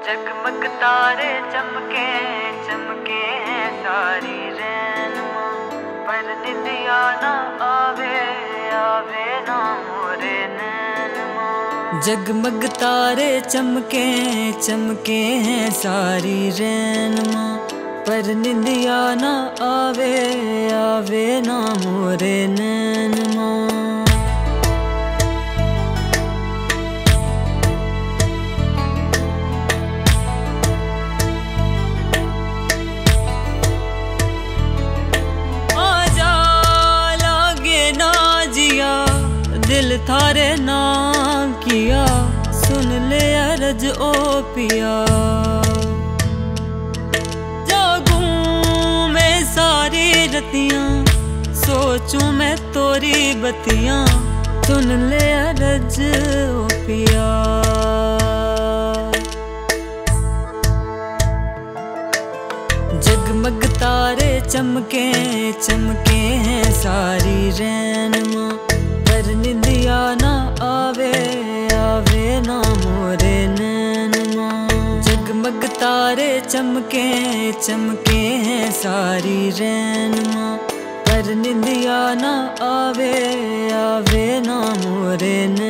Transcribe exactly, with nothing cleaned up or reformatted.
जगमग तारे चमके चमके हैं सारी रैनमा, पर निंदिया ना आवे आवे ना मोरे नैनमा। जगमग तारे चमके चमके हैं सारी रैनमा, पर निंदिया ना आवे आवे ना मोरे नैनमा। दिल थारे नाम किया, सुन ले अर्ज ओ पिया। जागूं मैं सारी रतियां, सोचूं मैं तोरी बतियां, सुन ले अर्ज ओ पिया। जगमग तारे चमके चमके हैं सारी रैनमा, पर निंदिया ना आवे आवे ना मोरे नैनमा। जगमग तारे चमके चमके हैं सारी रैनमा, पर निंदिया ना आवे आवे ना मोरे नैनमा।